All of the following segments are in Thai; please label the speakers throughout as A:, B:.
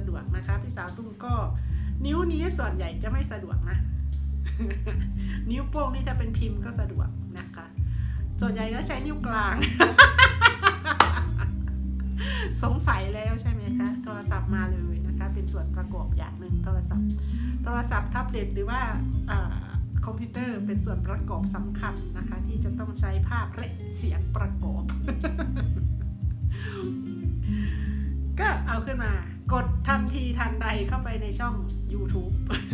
A: ดวกนะคะพี่สาวตุ้มก็นิ้วนี้ส่วนใหญ่จะไม่สะดวกนะ นิ้วโป้งนี่ถ้าเป็นพิมพ์ก็สะดวกนะคะส่วนใหญ่ก็ใช้นิ้วกลาง สงสัยแล้วใช่ไหมคะโทรศัพท์มาเลยนะคะเป็นส่วนประกอบอย่างหนึ่งโทรศัพท์แท็บเล็ตหรือว่าคอมพิวเตอร์เป็นส่วนประกอบสำคัญนะคะที่จะต้องใช้ภาพและเสียงประกอบ ก็เอาขึ้นมากดทันทีทันใดเข้าไปในช่อง YouTube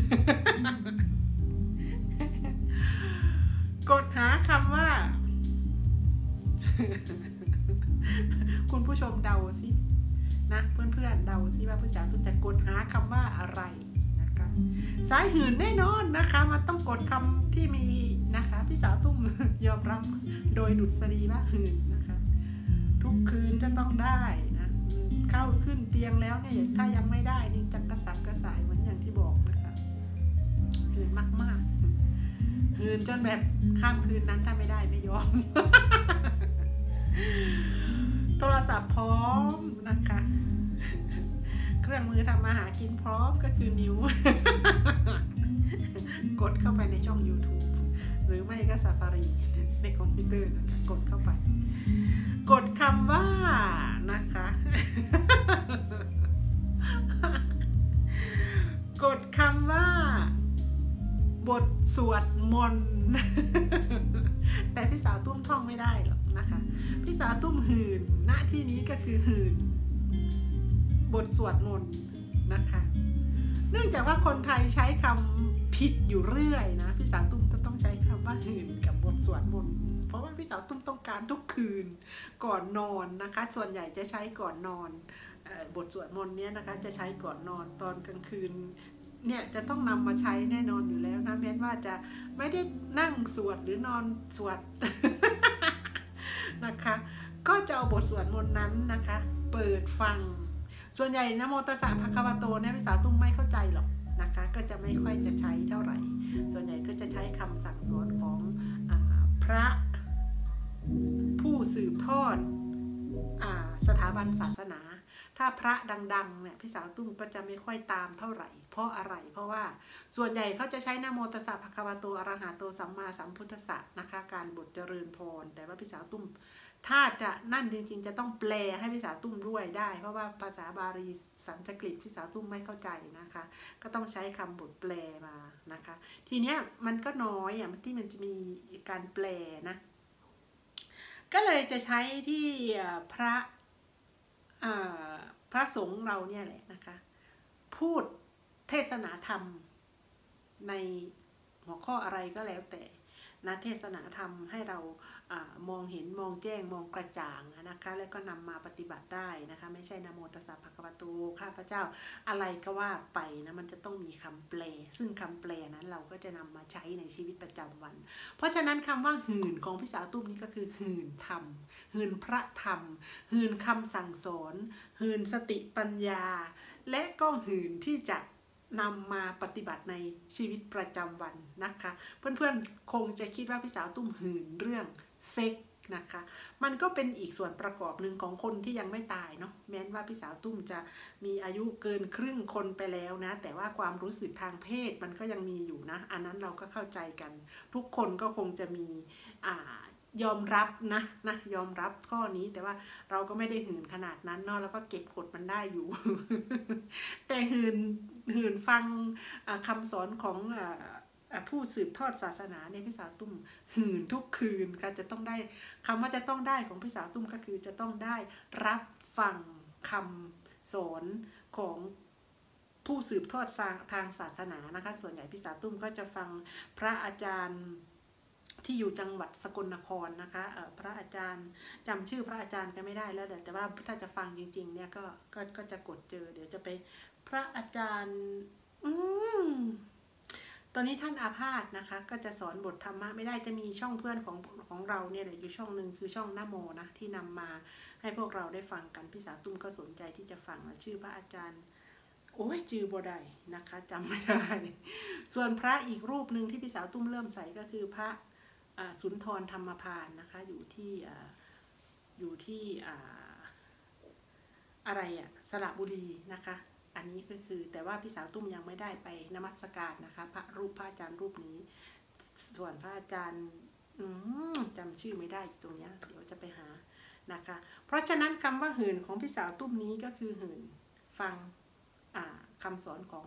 A: กดหาคำว่า คุณผู้ชมเดาสินะเพื่อนๆเดาสิว่าพี่สาวตุ้มจะกดหาคำว่าอะไรนะคะสายหื่นแน่นอนนะคะมันต้องกดคำที่มีนะคะพี่สาวตุ้ม ยอมรับโดยดุษฎีว่าหื่นนะคะทุกคืนจะต้องได้นะเข้าขึ้นเตียงแล้วเนี่ยถ้ายังไม่ได้นี่จะกระสับกระส่ายเหมือนอย่างที่บอกนะคะหื่นมากๆหื่นจนแบบข้ามคืนนั้นถ้าไม่ได้ไม่ยอม โทรศัพท์พร้อมนะคะเครื่องมือทำมาหากินพร้อมก็คือนิ้ว กดเข้าไปในช่อง YouTube หรือไม่ก็ Safari ในคอมพิวเตอร์นะคะกดเข้าไปกดคำว่านะคะ กดคำว่าบทสวดมนต์ แต่พี่สาวตุ้มท่องไม่ได้หรอกนะคะพี่สาวตุ้มหื่นณที่นี้ก็คือหื่นบทสวดมนต์นะคะเนื่องจากว่าคนไทยใช้คำผิดอยู่เรื่อยนะพี่สาวตุ้มก็ต้องใช้คำว่าหื่นกับบทสวดมนต์เพราะว่าพี่สาวตุ้มต้องการทุกคืนก่อนนอนนะคะส่วนใหญ่จะใช้ก่อนนอนบทสวดมนต์เนี้ยนะคะจะใช้ก่อนนอนตอนกลางคืนเนี่ยจะต้องนำมาใช้แน่นอนอยู่แล้วนะแม้ว่าจะไม่ได้นั่งสวดหรือนอนสวด นะคะก็จะเอาบทสวดมนต์นั้นนะคะเปิดฟังส่วนใหญ่นะโมตัสสะภะคะวะโตเนี่ยพี่สาวตุ้มไม่เข้าใจหรอกนะคะก็จะไม่ค่อยจะใช้เท่าไหร่ส่วนใหญ่ก็จะใช้คำสั่งสอนของพระผู้สืบทอดสถาบันศาสนาถ้าพระดังๆเนี่ยพี่สาวตุ้มก็จะไม่ค่อยตามเท่าไหร่เพราะอะไรเพราะว่าส่วนใหญ่เขาจะใช้นะโมตัสสะภะคะวะโตอะระหะโตสัมมาสัมพุทธัสสะนะคะการบทเจริญพรแต่ว่าพี่สาวตุ้มถ้าจะนั่นจริงๆจะต้องแปลให้พี่สาวตุ้มด้วยได้เพราะว่าภาษาบาลีสันสกฤตพี่สาวตุ้มไม่เข้าใจนะคะก็ต้องใช้คำบทแปลมานะคะทีเนี้ยมันก็น้อยที่มันจะมีการแปลนะก็เลยจะใช้ที่พระสงฆ์เราเนี่ยแหละนะคะพูดเทศนาธรรมในหัวข้ออะไรก็แล้วแต่นะเทศนาธรรมให้เรามองเห็นมองแจ้งมองกระจ่างนะคะแล้วก็นำมาปฏิบัติได้นะคะไม่ใช่นะโมตัสสะภะคะวะโตข้าพเจ้าอะไรก็ว่าไปนะมันจะต้องมีคำแปลซึ่งคำแปลนั้นเราก็จะนำมาใช้ในชีวิตประจำวันเพราะฉะนั้นคำว่าหื่นของพี่สาวตุ้มนี้ก็คือหื่นธรรมหื่นพระธรรมหื่นคำสั่งสอนหื่นสติปัญญาและก็หื่นที่จะนำมาปฏิบัติในชีวิตประจำวันนะคะเพื่อนๆคงจะคิดว่าพี่สาวตุ้มหื่นเรื่องเซ็กนะคะมันก็เป็นอีกส่วนประกอบหนึ่งของคนที่ยังไม่ตายเนาะแม้ว่าพี่สาวตุ้มจะมีอายุเกินครึ่งคนไปแล้วนะแต่ว่าความรู้สึกทางเพศมันก็ยังมีอยู่นะอันนั้นเราก็เข้าใจกันทุกคนก็คงจะมียอมรับนะยอมรับข้อนี้แต่ว่าเราก็ไม่ได้หื่นขนาดนั้นเนาะแล้วก็เก็บกดมันได้อยู่ แต่หื่นฟังคำสอนของผู้สืบทอดศาสนาเนี่ยพี่สาวตุ้มหื่นทุกคืนค่ะจะต้องได้คำว่าจะต้องได้ของพี่สาวตุ้มก็คือจะต้องได้รับฟังคำสอนของผู้สืบทอดทางศาสนานะคะส่วนใหญ่พี่สาวตุ้มก็จะฟังพระอาจารย์ที่อยู่จังหวัดสกลนครนะคะพระอาจารย์จำชื่อพระอาจารย์ก็ไม่ได้แล้วแต่ว่าถ้าจะฟังจริงๆเนี่ยก็จะกดเจอเดี๋ยวจะไปพระอาจารย์ตอนนี้ท่านอาพาธนะคะก็จะสอนบทธรรมะไม่ได้จะมีช่องเพื่อนของเราเนี่ยอยู่ช่องหนึ่งคือช่องนะโมนะที่นำมาให้พวกเราได้ฟังกันพี่สาวตุ้มก็สนใจที่จะฟังชื่อพระอาจารย์โอ้ยจือบ่ได้นะคะจำไม่ได้ส่วนพระอีกรูปหนึ่งที่พี่สาวตุ้มเริ่มใส่ก็คือพระสุนทรธรรมพานนะคะอยู่ที่อะไรสระบุรีนะคะอันนี้ก็คือแต่ว่าพี่สาวตุ้มยังไม่ได้ไปนมัสการนะคะพระอาจารย์รูปนี้ส่วนพระอาจารย์จำชื่อไม่ได้ตรงนี้เดี๋ยวจะไปหานะคะเพราะฉะนั้นคำว่าหื่นของพี่สาวตุ้มนี้ก็คือหื่นฟังคำสอนของ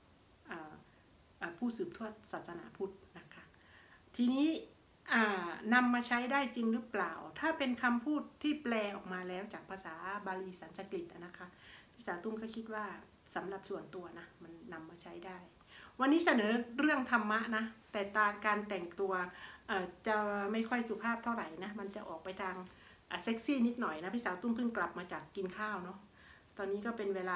A: ผู้สืบทอดศาสนาพุทธนะคะทีนี้นำมาใช้ได้จริงหรือเปล่าถ้าเป็นคำพูดที่แปลออกมาแล้วจากภาษาบาลีสันสกฤตนะคะพี่สาวตุ้มก็คิดว่าสำหรับส่วนตัวนะมันนำมาใช้ได้วันนี้เสนอเรื่องธรรมะนะแต่การแต่งตัวจะไม่ค่อยสุภาพเท่าไหร่นะมันจะออกไปทางเซ็กซี่นิดหน่อยนะพี่สาวตุ้มเพิ่งกลับมาจากกินข้าวเนาะตอนนี้ก็เป็นเวลา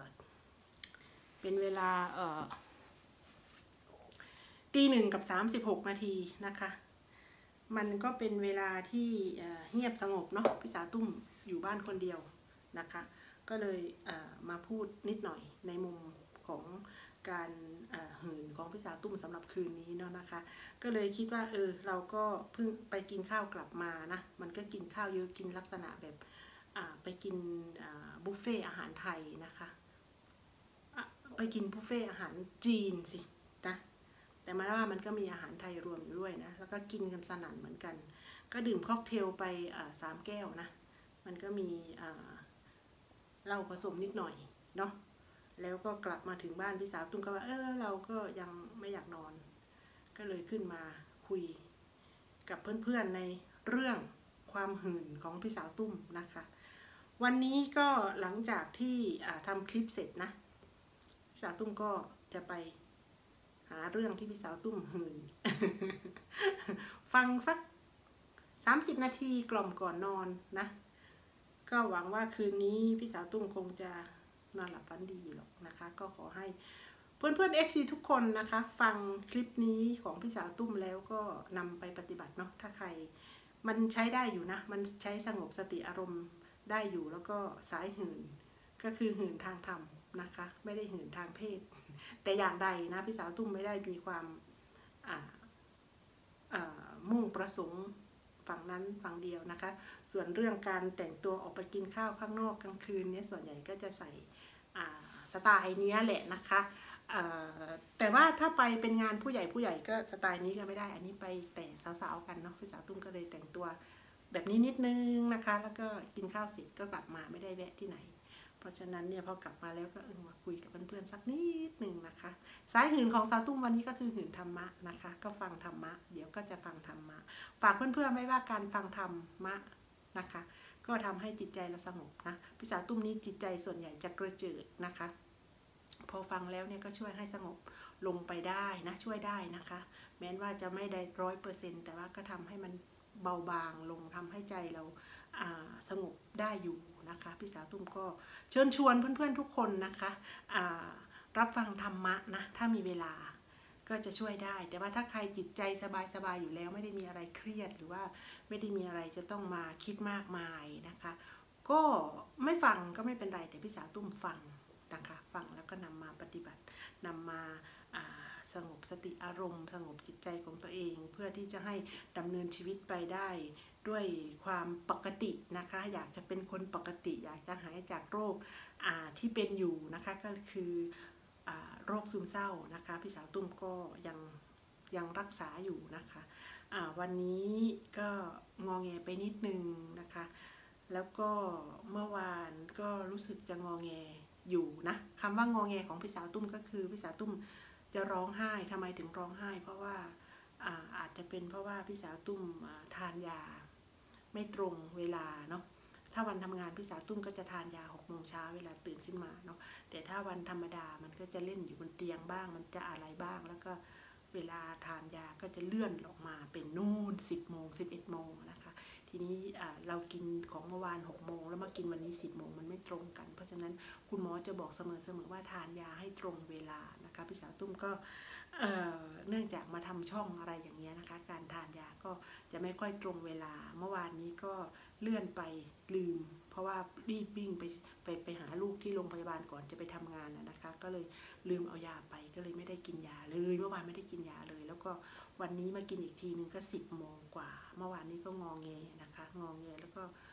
A: 1:36 นาทีนะคะมันก็เป็นเวลาที่เงียบสงบเนาะพี่สาวตุ้มอยู่บ้านคนเดียวนะคะก็เลยมาพูดนิดหน่อยในมุมของการหื่นของพี่สาวตุ้มสำหรับคืนนี้เนาะนะคะก็เลยคิดว่าเราก็เพิ่งไปกินข้าวกลับมานะมันก็กินข้าวเยอะกินลักษณะแบบไปกินบุฟเฟ่อาหารไทยนะคะไปกินบุฟเฟ่อาหารจีนสินะแต่มาว่ามันก็มีอาหารไทยรวมอยู่ด้วยนะแล้วก็กินกันสนั่นเหมือนกันก็ดื่มค็อกเทลไป3 แก้วนะมันก็มีเหล้าผสมนิดหน่อยเนาะแล้วก็กลับมาถึงบ้านพี่สาวตุ้มก็ว่าเราก็ยังไม่อยากนอนก็เลยขึ้นมาคุยกับเพื่อนๆในเรื่องความหื่นของพี่สาวตุ้มนะคะวันนี้ก็หลังจากที่ทำคลิปเสร็จนะพี่สาวตุ้มก็จะไปหาเรื่องที่พี่สาวตุ้มหื่น ฟังสัก30 นาทีกล่อมก่อนนอนนะก็หวังว่าคืนนี้พี่สาวตุ้มคงจะนอนหลับฝันดีอยู่หรอกนะคะก็ขอให้เพื่อนๆ FC ทุกคนนะคะฟังคลิปนี้ของพี่สาวตุ้มแล้วก็นำไปปฏิบัติเนาะถ้าใครมันใช้ได้อยู่นะมันใช้สงบสติอารมณ์ได้อยู่แล้วก็สายหื่นก็คือหื่นทางธรรมนะคะไม่ได้หื่นทางเพศแต่อย่างใดนะพี่สาวตุ้มไม่ได้มีความมุ่งประสงค์ฝั่งนั้นฝั่งเดียวนะคะส่วนเรื่องการแต่งตัวออกไปกินข้าวข้างนอกกลางคืนเนี่ยส่วนใหญ่ก็จะใส่สไตล์นี้แหละนะคะแต่ว่าถ้าไปเป็นงานผู้ใหญ่ก็สไตล์นี้ก็ไม่ได้อันนี้ไปแต่สาวๆกันเนาะพี่สาวตุ้มก็เลยแต่งตัวแบบนี้นิดนึงนะคะแล้วก็กินข้าวเสร็จก็กลับมาไม่ได้แวะที่ไหนเพราะฉะนั้นเนี่ยพอกลับมาแล้วก็มาคุยกับเพื่อนๆสักนิดหนึ่งนะคะสายหื่นของสาวตุ้มวันนี้ก็คือหื่นธรรมะนะคะก็ฟังธรรมะเดี๋ยวก็จะฟังธรรมะฝากเพื่อนๆไว้ว่าการฟังธรรมะนะคะก็ทำให้จิตใจเราสงบนะพี่สาวตุ้มนี้จิตใจส่วนใหญ่จะกระเจิดนะคะพอฟังแล้วเนี่ยก็ช่วยให้สงบลงไปได้นะช่วยได้นะคะแม้ว่าจะไม่ได้100%แต่ว่าก็ทำให้มันเบาบางลงทำให้ใจเราสงบได้อยู่นะคะพี่สาวตุ้มก็เชิญชวนเพื่อนๆทุกคนนะคะรับฟังธรรมะนะถ้ามีเวลาก็จะช่วยได้แต่ว่าถ้าใครจิตใจสบายๆอยู่แล้วไม่ได้มีอะไรเครียดหรือว่าไม่ได้มีอะไรจะต้องมาคิดมากมายนะคะก็ไม่ฟังก็ไม่เป็นไรแต่พี่สาวตุ้มฟังนะคะฟังแล้วก็นำมาปฏิบัตินำมาสงบสติอารมณ์สงบจิตใจของตัวเองเพื่อที่จะให้ดำเนินชีวิตไปได้ด้วยความปกตินะคะอยากจะเป็นคนปกติอยากจะหายจากโรคที่เป็นอยู่นะคะก็คือโรคซึมเศร้านะคะพี่สาวตุ้มก็ยังรักษาอยู่นะคะวันนี้ก็งอแงไปนิดนึงนะคะแล้วก็เมื่อวานก็รู้สึกจะงอแงอยู่นะคำว่างอแงของพี่สาวตุ้มก็คือพี่สาวตุ้มจะร้องไห้ทำไมถึงร้องไห้เพราะว่าอาจจะเป็นเพราะว่าพี่สาวตุ้มทานยาไม่ตรงเวลาเนาะถ้าวันทำงานพี่สาวตุ้มก็จะทานยา6 โมงเช้าเวลาตื่นขึ้นมาเนาะแต่ถ้าวันธรรมดามันก็จะเล่นอยู่บนเตียงบ้างมันจะอะไรบ้างแล้วก็เวลาทานยาก็จะเลื่อนออกมาเป็นนู่น10 โมง11 โมงนะคะทีนี้เรากินของเมื่อวาน6 โมงแล้วมากินวันนี้10 โมงมันไม่ตรงกันเพราะฉะนั้นคุณหมอจะบอกเสมอว่าทานยาให้ตรงเวลานะคะพี่สาวตุ้มก็เนื่องจากมาทำช่องอะไรอย่างเงี้ยนะคะการทานยาก็จะไม่ค่อยตรงเวลาเมื่อวานนี้ก็เลื่อนไปลืมเพราะว่ารีบวิ่งไปหาลูกที่โรงพยาบาลก่อนจะไปทำงานนะคะก็เลยลืมเอายาไปก็เลยไม่ได้กินยาเลยเมื่อวานไม่ได้กินยาเลยแล้วก็วันนี้มากินอีกทีนึงก็10 โมงกว่าเมื่อวานนี้ก็งอแงนะคะงอแงแล้วก็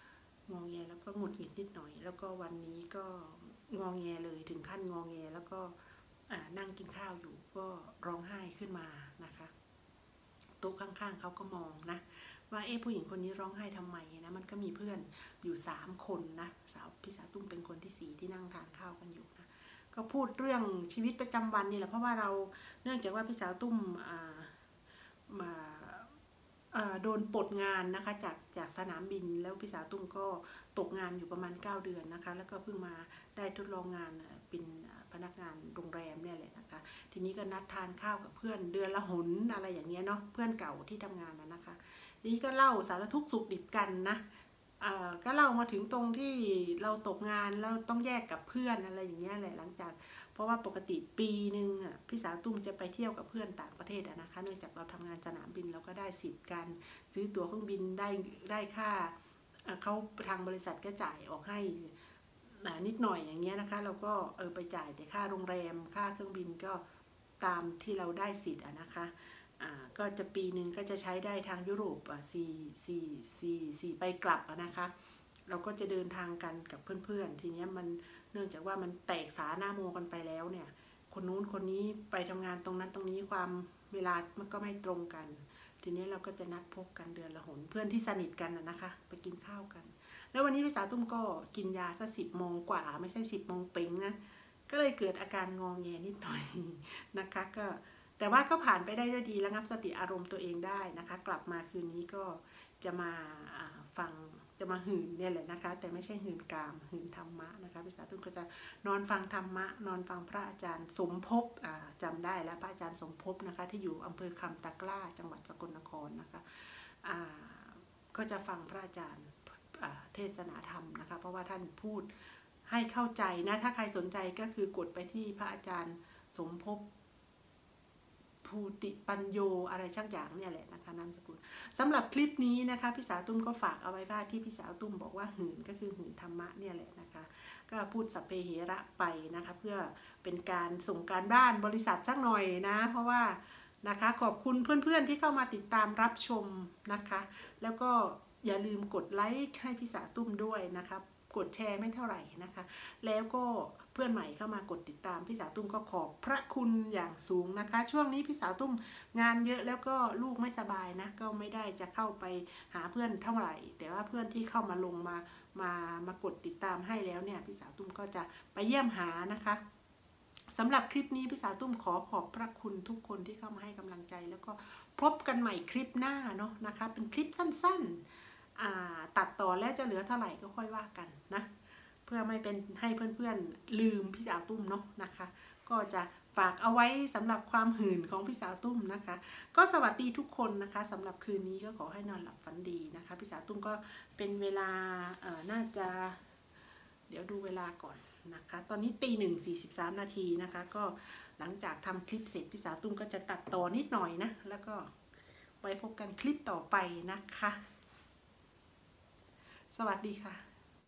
A: งอแงแล้วก็หงุดหงิดนิดหน่อยแล้วก็วันนี้ก็งอแงเลยถึงขั้นงอแงแล้วก็นั่งกินข้าวอยู่ก็ร้องไห้ขึ้นมานะคะโต๊ะข้างๆเขาก็มองนะว่าผู้หญิงคนนี้ร้องไห้ทำไมนะมันก็มีเพื่อนอยู่3 คนนะพี่สาวตุ้มเป็นคนที่4ที่นั่งทานข้าวกันอยู่นะก็พูดเรื่องชีวิตประจำวันนี่แหละเพราะว่าเราเนื่องจากว่าพี่สาวตุ้มมาโดนปลดงานนะคะจากสนามบินแล้วพี่สาวตุ้มก็ตกงานอยู่ประมาณ9 เดือนนะคะแล้วก็เพิ่งมาได้ทดลองงานเป็นพนักงานโรงแรมเนี่ยแหละนะคะทีนี้ก็นัดทานข้าวกับเพื่อนเดือนละหนอะไรอย่างเงี้ยเนาะเพื่อนเก่าที่ทำงานนะคะทีนี้ก็เล่าสารทุกข์สุขดิบกันนะก็เล่ามาถึงตรงที่เราตกงานแล้วต้องแยกกับเพื่อนอะไรอย่างเงี้ยแหละหลังจากเพราะว่าปกติปีหนึ่งพี่สาวตุ้มจะไปเที่ยวกับเพื่อนต่างประเทศนะคะเนื่องจากเราทำงานสนามบินเราก็ได้สิทธิ์การซื้อตั๋วเครื่องบินได้ค่าเขาทางบริษัทก็จ่ายออกให้นิดหน่อยอย่างเงี้ยนะคะเราก็ไปจ่ายแต่ค่าโรงแรมค่าเครื่องบินก็ตามที่เราได้สิทธิ์นะคะก็จะปีหนึ่งก็จะใช้ได้ทางยุโรป4 ไปกลับนะคะเราก็จะเดินทางกันกับเพื่อนๆทีนี้มันเนื่องจากว่ามันแตกสาหน้าโมกันไปแล้วเนี่ยคนนู้นคนนี้ไปทำงานตรงนั้นตรงนี้ความเวลามันก็ไม่ตรงกันทีนี้เราก็จะนัดพบกันเดือนละหนเพื่อนที่สนิทกันนะคะไปกินข้าวกันแล้ววันนี้พี่สาวตุ้มก็กินยาสัก10 โมงกว่าไม่ใช่10 โมงเป่งนะก็เลยเกิดอาการงอแงนิดหน่อยนะคะก็แต่ว่าก็ผ่านไปได้ด้วยดีระงับสติอารมณ์ตัวเองได้นะคะกลับมาคืนนี้ก็จะมาฟังจะมาหื่นเนี่ยแหละนะคะแต่ไม่ใช่หื่นกามหื่นธรรมะนะคะพี่สาวตุ้มก็จะนอนฟังธรรมะนอนฟังพระอาจารย์สมภพจำได้แล้วพระอาจารย์สมภพนะคะที่อยู่อำเภอคำตะกร้าจังหวัดสกลนครนะคะก็จะฟังพระอาจารย์เทศนาธรรมนะคะเพราะว่าท่านพูดให้เข้าใจนะถ้าใครสนใจก็คือกดไปที่พระอาจารย์สมภพภูติปัญโยอะไรสักอย่างเนี่ยแหละนะคะนามสกุลสำหรับคลิปนี้นะคะพี่สาวตุ้มก็ฝากเอาไว้ว่าที่พี่สาวตุ้มบอกว่าหื่นก็คือหื่นธรรมะเนี่ยแหละนะคะก็พูดสัพเพเหระไปนะคะเพื่อเป็นการส่งการบ้านบริษัทสักหน่อยนะเพราะว่านะคะขอบคุณเพื่อนๆที่เข้ามาติดตามรับชมนะคะแล้วก็อย่าลืมกดไลค์ให้พี่สาวตุ้มด้วยนะคะกดแชร์ไม่เท่าไหร่นะคะแล้วก็เพื่อนใหม่เข้ามากดติดตามพี่สาวตุ้มก็ขอบพระคุณอย่างสูงนะคะช่วงนี้พี่สาวตุ้มงานเยอะแล้วก็ลูกไม่สบายนะก็ไม่ได้จะเข้าไปหาเพื่อนเท่าไหร่แต่ว่าเพื่อนที่เข้ามาลงมากดติดตามให้แล้วเนี่ยพี่สาวตุ้มก็จะไปเยี่ยมหานะคะสำหรับคลิปนี้พี่สาวตุ้มขอบพระคุณทุกคนที่เข้ามาให้กำลังใจแล้วก็พบกันใหม่คลิปหน้าเนาะนะคะเป็นคลิปสั้นๆตัดต่อแล้วจะเหลือเท่าไหร่ก็ค่อยว่ากันนะเพื่อไม่เป็นให้เพื่อนๆลืมพี่สาวตุ้มเนาะนะคะก็จะฝากเอาไว้สำหรับความหื่นของพี่สาวตุ้มนะคะก็สวัสดีทุกคนนะคะสำหรับคืนนี้ก็ขอให้นอนหลับฝันดีนะคะพี่สาวตุ้มก็เป็นเวลาน่าจะเดี๋ยวดูเวลาก่อนนะคะตอนนี้ตี1:43 นาทีนะคะก็หลังจากทำคลิปเสร็จพี่สาวตุ้มก็จะตัดต่อนิดหน่อยนะแล้วก็ไว้พบกันคลิปต่อไปนะคะสวัสดีค่ะ